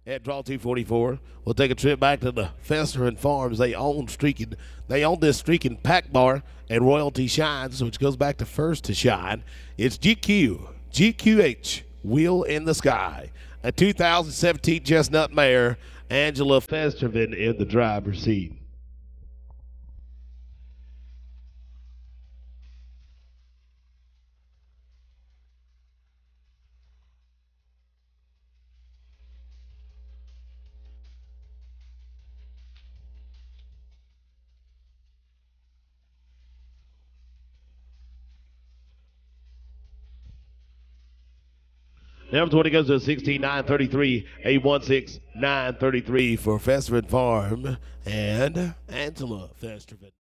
At draw 244, we'll take a trip back to the Festervan Farms. They own this streaking pack bar and royalty shines, which goes back to first to shine. It's GQH, Wheel in the Sky, a 2017 chestnut mare, Angela Festervan in the driver's seat. Number 20 goes to 16,933, 816,933 for Festervan Farm and Angela Festervan.